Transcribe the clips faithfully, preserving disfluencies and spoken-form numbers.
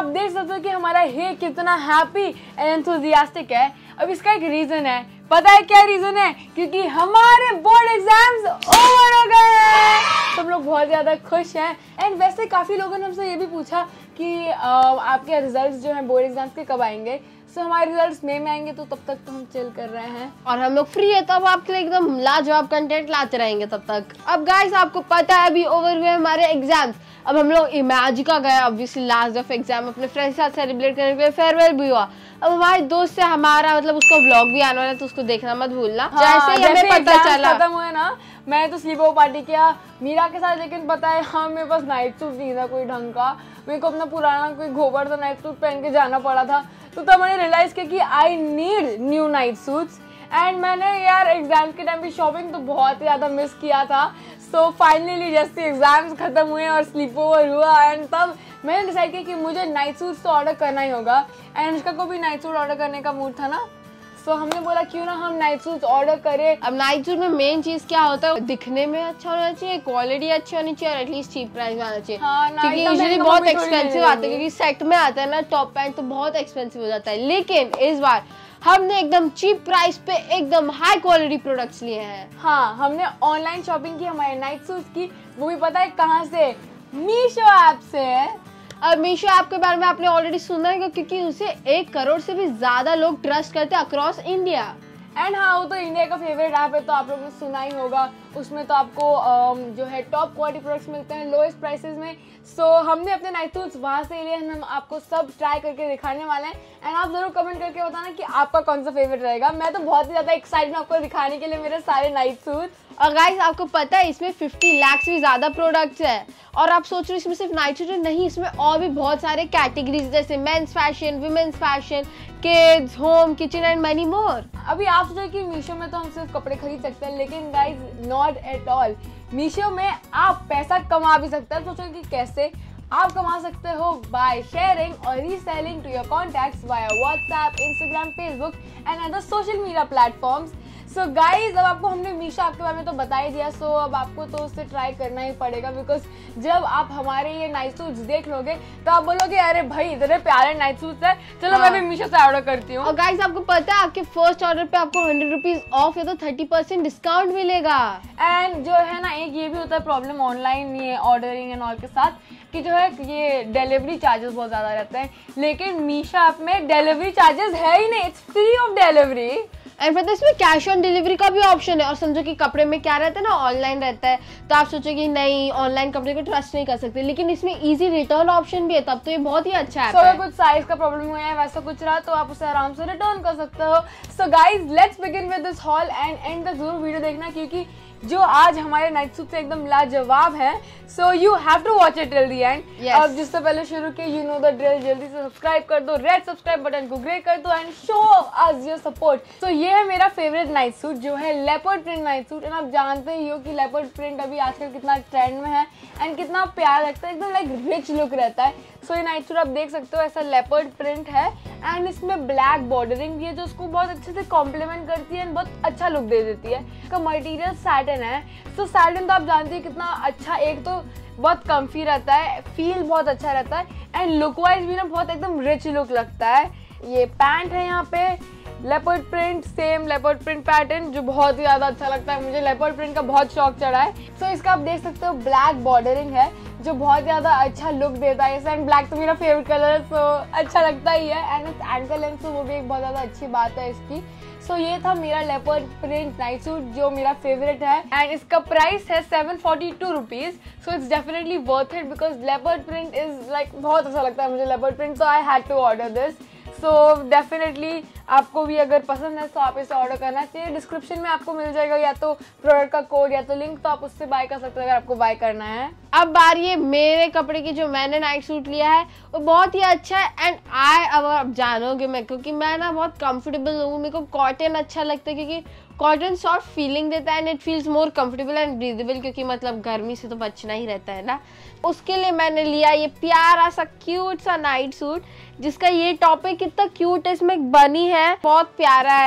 आप देख सकते हो कि हमारा हेयर कितना हैप्पी एंड एंथुसियास्टिक है। अब इसका एक रीजन है, पता है क्या रीजन है? क्योंकि हमारे बोर्ड एग्जाम्स ओवर हो गए हैं। सब लोग बहुत ज्यादा खुश हैं। एंड वैसे काफी लोगों ने हमसे ये भी पूछा कि आ, आपके रिजल्ट्स जो हैं बोर्ड एग्जाम्स के कब आएंगे। सो so, हमारे रिजल्ट्स मई में आएंगे, तो तब तक तो हम चिल कर रहे हैं और हम लोग फ्री है, तब आपके लिए एकदम लाजवाब कंटेंट लाते रहेंगे तब तक। अब गाइस आपको पता है अभी ओवर हुए हमारे एग्जाम्स। अब हम लोग इमेजिका गए ऑब्वियसली लास्ट ऑफ एग्जाम, अपने फ्रेंड्स के साथ सेलिब्रेट करने के लिए फेयरवेल भी हुआ। अब हमारे दोस्त से हमारा मतलब उसका व्लॉग भी आने वाला है, तो उसको देखना मत भूलना। हाँ, जैसे ही हमें पता चला खत्म हुआ ना, मैं तो स्लीप ओवर पार्टी किया मीरा के साथ, लेकिन पता है हाँ मेरे पास नाइट सूट नहीं था कोई ढंग का। मेरे को अपना पुराना कोई गोबर सा नाइट सूट पहन के जाना पड़ा था। तो तब मैंने रियलाइज किया कि I need new night suits. And मैंने यार एग्जाम के टाइम पे शॉपिंग तो बहुत ही ज़्यादा मिस किया था। सो फाइनली जैसे एग्जाम्स खत्म हुए और स्लीप ओवर हुआ, एंड तब मैंने डिसाइड किया कि मुझे नाइट सूट्स तो ऑर्डर करना ही होगा। एंड अनुष्का को भी नाइट सूट ऑर्डर करने का मूड था ना, सो so, हमने बोला क्यों ना हम नाइट सूट ऑर्डर करें। अब नाइट सूट में मेन चीज क्या होता है, दिखने में अच्छा होना चाहिए, क्वालिटी अच्छी होनी चाहिए और एटलीस्ट चीप प्राइस में आना चाहिए। हाँ, क्योंकि यूजुअली बहुत एक्सपेंसिव आते हैं, क्योंकि सेट में आता है ना टॉप पैंट, तो बहुत एक्सपेंसिव हो जाता है। लेकिन इस बार हमने एकदम चीप प्राइस पे एकदम हाई क्वालिटी प्रोडक्ट्स लिए हैं। हाँ, हमने ऑनलाइन शॉपिंग की हमारे नाइट सूट की, वो भी पता है कहाँ से? मीशो ऐप से। अब मीशो ऐप के बारे में आपने ऑलरेडी सुना है, क्योंकि उसे एक करोड़ से भी ज्यादा लोग ट्रस्ट करते हैं अक्रॉस इंडिया। एंड हाँ, वो तो इंडिया का फेवरेट ऐप है, तो आप लोगों ने सुना ही होगा। उसमें तो आपको जो है टॉप क्वालिटी प्रोडक्ट्स मिलते हैं लोएस्ट प्राइसेस में। सो so, हमने अपने नाइट सूट्स वहाँ से लिए, हम आपको सब ट्राई करके दिखाने वाले हैं। एंड आप जरूर कमेंट करके बताना कि आपका कौन सा फेवरेट रहेगा। मैं तो बहुत ही ज़्यादा एक्साइटेड हूँ आपको दिखाने के लिए मेरे सारे नाइट सूट्स। और गाइस आपको पता है इसमें पचास लाख से भी ज्यादा प्रोडक्ट्स है। और आप सोच रहे हो इसमें सिर्फ नाइट सूट नहीं, इसमें और भी बहुत सारे कैटेगरीज जैसे men's fashion, women's fashion, kids, home, kitchen and many more. अभी आप सोचो कि मीशो में तो हम सिर्फ कपड़े खरीद सकते हैं, लेकिन guys not at all. Meesho में आप पैसा कमा भी सकते हैं। सोचो कि कैसे आप कमा सकते हो, बाय शेयरिंग और reselling to your contacts via WhatsApp, Instagram, Facebook and other social media platforms. So guys अब आपको हमने मीशो ऐप के बारे में तो बता ही दिया, सो so, अब आपको तो उससे ट्राई करना ही पड़ेगा। बिकॉज जब आप हमारे ये नाइट सूट्स देख लोगे तो आप बोलोगे अरे भाई इतने प्यारे नाइट सूट्स है, चलो हाँ। मैं भी मीशो से ऑर्डर करती हूँ। और गाइज आपको पता है आपके फर्स्ट ऑर्डर पे आपको हंड्रेड रुपीज ऑफ या तो थर्टी परसेंट डिस्काउंट मिलेगा। एंड जो है ना, एक ये भी होता है प्रॉब्लम ऑनलाइन ये ऑर्डरिंग एंड ऑल के साथ, कि जो है ये डिलीवरी चार्जेस बहुत ज्यादा रहते हैं। लेकिन मीशो ऐप में डिलीवरी चार्जेस है ही नहीं, it's free of delivery. And पता है इसमें कैश ऑन डिलीवरी का भी ऑप्शन है। और समझो कि कपड़े में क्या रहता है ना, ऑनलाइन रहता है, तो आप सोचोगे नहीं ऑनलाइन कपड़े को ट्रस्ट नहीं कर सकते, लेकिन इसमें इजी रिटर्न ऑप्शन भी है, तब तो ये बहुत ही अच्छा है। so, अगर कुछ साइज का प्रॉब्लम हुआ है वैसा कुछ रहा तो आप उसे आराम से रिटर्न कर सकते हो। So guys let's begin with this haul and end तक जरूर वीडियो देखना, क्योंकि जो आज हमारे नाइट सूट से एकदम लाजवाब है। So you have to watch it till the end. अब जिससे पहले शुरू किए, यू नो द ड्रिल, जल्दी से सब्सक्राइब कर दो, रेड सब्सक्राइब बटन को ग्रे कर दो and show us your support. तो ये है मेरा फेवरेट नाइट सूट जो है leopard print night suit. And आप जानते ही हो कि लेपर्ड प्रिंट अभी आजकल कितना ट्रेंड में है एंड कितना प्यारा लगता है, एकदम लाइक रिच लुक रहता है। सो so, ये नाइट सूट आप देख सकते हो ऐसा लेपर्ड प्रिंट है एंड इसमें ब्लैक बॉर्डरिंग भी है जो उसको बहुत अच्छे से कॉम्प्लीमेंट करती है एंड बहुत अच्छा लुक दे देती है। इसका मटेरियल सैटिन है। सो so, सैटिन तो आप जानते हैं कितना अच्छा, एक तो बहुत कम्फी रहता है, फील बहुत अच्छा रहता है एंड लुक वाइज भी ना बहुत एकदम रिच लुक लगता है। ये पैंट है यहाँ पे leopard print, same leopard print pattern जो बहुत ही ज्यादा अच्छा लगता है मुझे। लेपर्ड प्रिंट का बहुत शौक चढ़ा है। सो so, इसका आप देख सकते हो ब्लैक बॉर्डरिंग है जो बहुत ज्यादा अच्छा लुक देता है। एंड ब्लैक तो मेरा फेवरेट कलर है, सो so, अच्छा लगता ही है। एंड एंकल लेंथ तो वो भी एक बहुत ज्यादा अच्छी बात है इसकी। सो so, ये था मेरा लेपर्ड प्रिंट नाइट सूट जो मेरा फेवरेट है एंड इसका प्राइस है seven forty two rupees. So it's definitely worth it because leopard print is like बहुत अच्छा लगता है मुझे leopard print, so I had to order this. So definitely आपको भी अगर पसंद है तो आप इसे ऑर्डर करना चाहिए। डिस्क्रिप्शन में आपको मिल जाएगा या तो प्रोडक्ट का कोड या तो लिंक, तो आप उससे बाय कर सकते हो अगर आपको बाय करना है। अब बारी है मेरे कपड़े की, जो मैंने नाइट सूट लिया है वो बहुत ही अच्छा है एंड आई अब आप जानोगे मैं, क्योंकि मैं ना बहुत कंफर्टेबल हूँ, मेरे को कॉटन अच्छा लगता है क्योंकि कॉटन सॉफ्ट फीलिंग देता है and it feels more comfortable and breathable, क्योंकि मतलब गर्मी से तो बचना ही रहता है ना। उसके लिए मैंने लिया ये प्यारा सा क्यूट सा नाइट सूट जिसका ये टॉपिक कितना क्यूट है, इसमें बनी है, बहुत प्यारा है।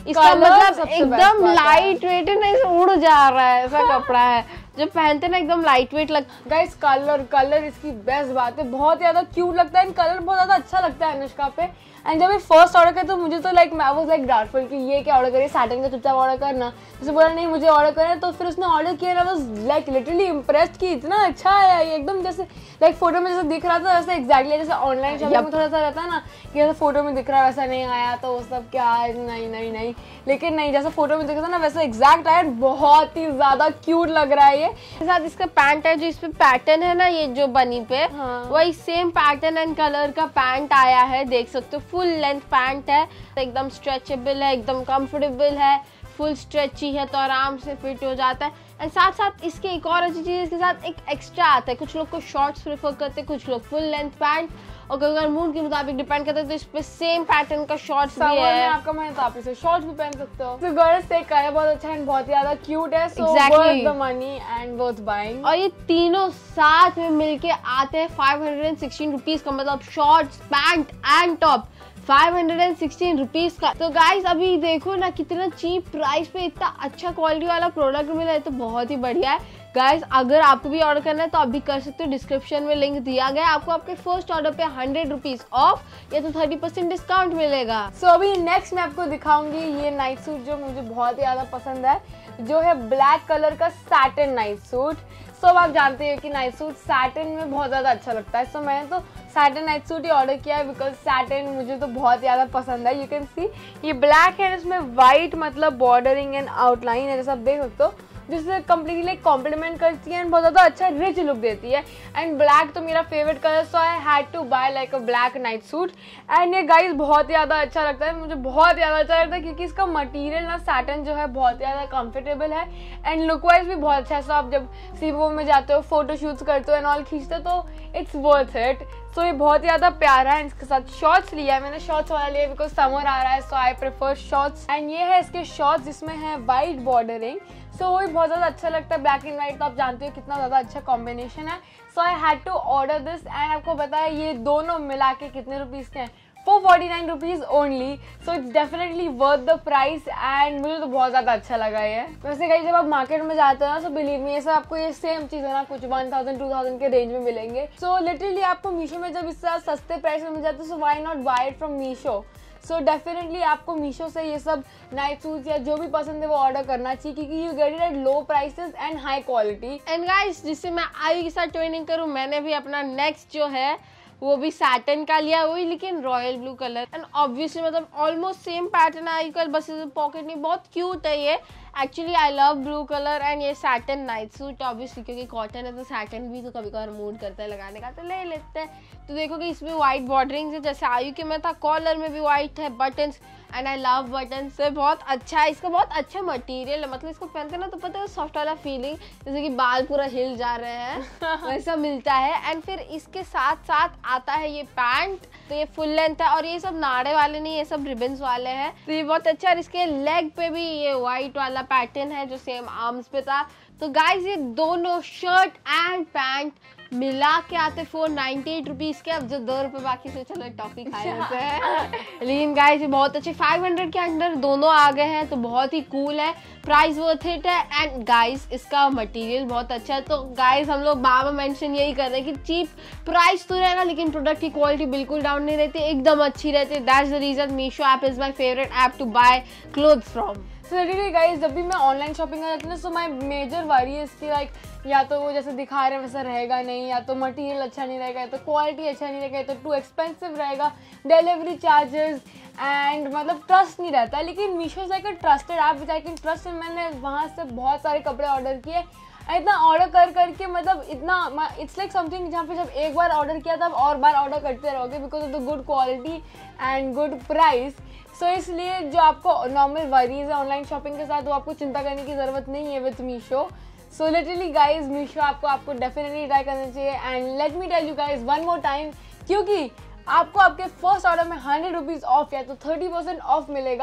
इसका Colour मतलब सबसे एकदम best बात है। लाइट वेट है ना, ऐसे उड़ जा रहा है ऐसा कपड़ा है, जब पहनते ना एकदम लाइट वेट लग। गाइस कलर कलर इसकी बेस्ट बात है, बहुत ज्यादा क्यूट लगता है एंड कलर बहुत ज्यादा अच्छा लगता है अनुष्का पे। एंड जब ये फर्स्ट ऑर्डर किया तो मुझे तो लाइक मैं वाज लाइक डाउटफुल कि ये क्या ऑर्डर करिए, सैटिन का चुपचाप ऑर्डर करना। जैसे बोला नहीं मुझे ऑर्डर करना है, तो फिर उसने ऑर्डर किया ना, वाज लाइक लिटरली इम्प्रेस्ड कि इतना अच्छा आया ये, एकदम जैसे लाइक फोटो में जैसे दिख रहा था वैसे एग्जैक्टली, जैसे ऑनलाइन शॉपिंग में थोड़ा सा रहता है ना कि जैसे फोटो में दिख रहा है वैसा नहीं आया तो वो सब क्या है, नहीं नहीं नहीं, लेकिन नहीं जैसे फोटो में दिख रहा था ना वैसा एग्जैक्ट आया, बहुत ही ज्यादा क्यूट लग रहा है ये। के साथ इसका पैंट है, जो इस पे पैटर्न है ना ये जो बनी पे, हाँ। वही सेम पैटर्न एंड कलर का पैंट आया है, देख सकते हो फुल लेंथ पैंट है, एकदम स्ट्रेचेबल है, एकदम कंफर्टेबल है, फुल स्ट्रेची है तो आराम से फिट हो जाता है। एंड साथ साथ इसके एक और अच्छी चीज, इसके साथ एक एक्स्ट्रा आता है, कुछ लोग को शॉर्ट्स प्रेफर करते हैं, कुछ लोग फुल लेंथ पैंट, और अगर मूड के मुताबिक डिपेंड करते हैं तो इस पे सेम पैटर्न का शॉर्ट्स भी समर में है। आपका मन है तो आप इसे शॉर्ट्स भी पहन सकते हो। So गर्ल्स टेक का है बहुत अच्छा एंड बहुत ही ज्यादा क्यूट है, so worth the money and worth buying. और ये तीनों साथ में मिलके आते हैं फाइव हंड्रेड सिक्सटीन रुपीज का, मतलब shorts pant and top five hundred sixteen rupees का। तो गाइस अभी देखो ना कितना चीप प्राइस पे इतना अच्छा क्वालिटी वाला प्रोडक्ट मिला है, तो बहुत ही बढ़िया है। गाइस अगर आपको भी ऑर्डर करना है तो आप भी कर सकते हो, डिस्क्रिप्शन में लिंक दिया गया है, आपको आपके फर्स्ट ऑर्डर पे हंड्रेड रुपीज ऑफ या तो थर्टी परसेंट डिस्काउंट मिलेगा। सो so, अभी नेक्स्ट मैं आपको दिखाऊंगी ये नाइट सूट जो मुझे बहुत ही ज्यादा पसंद है, जो है ब्लैक कलर का सैटिन नाइट सूट। सो अब आप जानते हो कि नाइट सूट सैटिन में बहुत ज्यादा अच्छा लगता है, सो so, मैंने तो सैटिन नाइट सूट ही ऑर्डर किया है बिकॉज सैटिन मुझे तो बहुत ज्यादा पसंद है। यू कैन सी ये ब्लैक है, इसमें व्हाइट मतलब बॉर्डरिंग एंड आउटलाइन है, जैसा आप देख सकते हो, जिससे कम्प्लीटली लाइक कॉम्प्लीमेंट करती है एंड बहुत ज़्यादा अच्छा रिच लुक देती है। एंड ब्लैक तो मेरा favourite colour, so I had to buy like a black night suit. And ये गाइस बहुत ही ज़्यादा अच्छा लगता है, मुझे बहुत ज़्यादा अच्छा लगता है क्योंकि इसका मटेरियल ना सैटिन जो है बहुत ज़्यादा कंफर्टेबल है एंड लुक वाइज भी बहुत अच्छा है। सो आप जब सीवो में जाते हो, फोटो शूट्स करते हो एंड ऑल खींचते हो तो इट्स वर्थ इट। सो ये बहुत ही ज़्यादा प्यारा है। इसके साथ शॉर्ट्स लिया है मैंने, शॉर्ट्स वाला लिया बिकॉज समर आ रहा है, so I prefer shorts. And ये है इसके शॉर्ट्स जिसमें है वाइट बॉर्डरिंग, सो वो भी बहुत ज़्यादा अच्छा लगता है। ब्लैक एंड व्हाइट तो आप जानते हो कितना ज़्यादा अच्छा कॉम्बिनेशन है। So I had to order this and आपको बताया ये दोनों मिला के कितने रुपीज़ के हैं, four forty nine rupees only. So it's definitely worth the price and मुझे तो बहुत ज़्यादा अच्छा लगा ये। वैसे कहीं जब आप मार्केट में जाते हो ना, सो बिलीव मी ये सब आपको ये सेम चीज़ है ना कुछ वन थाउजेंड टू थाउजेंड के रेंज में मिलेंगे। सो लिटरली आपको मीशो में जब इससे सस्ते प्राइस में मिल जाते हैं, so why not buy it from Meesho. So definitely आपको मीशो से ये सब नाइट सूट्स या जो भी पसंद है वो ऑर्डर करना चाहिए क्योंकि you get it at low prices and high quality. And guys जिससे मैं आयु के साथ ट्रेनिंग करूँ, मैंने भी अपना नेक्स्ट जो है वो भी सैटिन का लिया, वही लेकिन royal blue colour and obviously मतलब ऑलमोस्ट सेम पैटर्न है आजकल, बस पॉकेट नहीं, बहुत क्यूट है ये। Actually I love blue colour and ये सैटिन नाइट सूट ऑब्वियसली क्योंकि कॉटन है तो सैटिन भी तो कभी कभार मूड करता है लगाने का तो ले लेते हैं। तो देखो कि इसमें व्हाइट बॉर्डरिंग है जैसे आयु के में था, कॉलर में भी व्हाइट है, buttons and I love button से बहुत अच्छा है। इसका बहुत अच्छा मटेरियल है, मतलब इसको पहनते ना तो पता है सॉफ्ट वाला फीलिंग जैसे कि बाल पूरा हिल जा रहे हैं वैसा मिलता है। एंड फिर इसके साथ साथ आता है ये पैंट, तो ये फुल लेंथ है और ये सब नाड़े वाले नहीं, ये सब रिबन्स वाले हैं, तो ये बहुत अच्छा है। और इसके लेग पे भी ये व्हाइट वाला पैटर्न है जो सेम आर्म्स पे था। तो गाइज ये दोनों शर्ट एंड पैंट मिला के आते फोर नाइनटी एट रुपीज के, अब जो दो रुपए बाकी से चलो टॉफी खा लेते हैं। लेकिन गाइस ये बहुत अच्छे फाइव हंड्रेड के अंडर दोनों आ गए हैं, तो बहुत ही कूल है, प्राइस वर्थ इट है एंड गाइस इसका मटेरियल बहुत अच्छा है। तो गाइस हम लोग बार बार मेंशन यही कर रहे हैं कि चीप प्राइस तो रहेगा लेकिन प्रोडक्ट की क्वालिटी बिल्कुल डाउन नहीं रहती, एकदम अच्छी रहती है। That's the reason Meesho app is my favourite app to buy clothes from. So really guys जब भी मैं ऑनलाइन शॉपिंग करती हूँ ना, सो माय मेजर वरी है इसकी लाइक या तो वो जैसे दिखा रहे हैं वैसा रहेगा नहीं, या तो मटेरियल अच्छा नहीं रहेगा, या तो क्वालिटी अच्छा नहीं रहेगा, या तो टू एक्सपेंसिव रहेगा, डिलीवरी चार्जेस एंड मतलब ट्रस्ट नहीं रहता है। लेकिन Meesho like a trusted app which I can trust. मैंने वहाँ से बहुत सारे कपड़े ऑर्डर किए, इतना ऑर्डर कर करके मतलब इतना इट्स लाइक समथिंग जहाँ पे जब एक बार ऑर्डर किया तब और बार ऑर्डर करते रहोगे because of the good quality and good price. So इसलिए जो आपको नॉर्मल वरीज है ऑनलाइन शॉपिंग के साथ वो आपको चिंता करने की ज़रूरत नहीं है with Meesho. So literally guys Meesho आपको आपको डेफिनेटली ट्राई करना चाहिए। And let me tell you guys one more time, क्योंकि आपको आपके फर्स्ट ऑर्डर में हंड्रेड रुपीज़ ऑफ या तो थर्टी परसेंट ऑफ मिलेगा।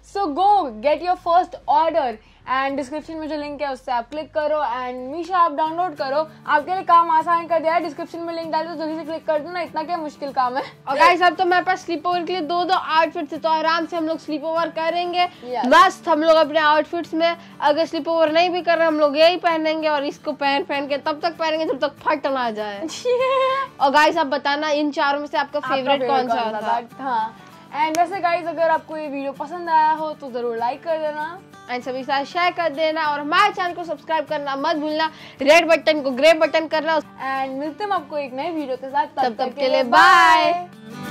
So go get your first order and description में जो लिंक है उससे आप क्लिक करो एंड मीशो आप डाउनलोड करो। आपके लिए काम आसान कर दिया है, डिस्क्रिप्शन में लिंक डाल दो, जल्दी से क्लिक कर दो ना, इतना क्या मुश्किल काम है। और गाइस अब तो मेरे पास स्लीप ओवर के लिए दो दो आउटफिट्स है, तो आराम से हम लोग स्लीप ओवर करेंगे। Yes. मस्त हम लोग अपने आउटफिट्स में, अगर स्लीप ओवर नहीं भी कर रहे हम लोग यही पहनेंगे और इसको पहन पहन के तब तक पहनेंगे जब तक फट ना जाए। और गाइस आप बताना इन चारों में से आपका फेवरेट कौन सा था? हाँ एंड वैसे गाइस अगर आपको ये वीडियो पसंद आया हो तो जरूर लाइक कर देना एंड सभी साथ शेयर कर देना और हमारे चैनल को सब्सक्राइब करना मत भूलना, रेड बटन को ग्रे बटन करना। एंड मिलते हैं आपको एक नए वीडियो के साथ, तब तक के लिए बाय।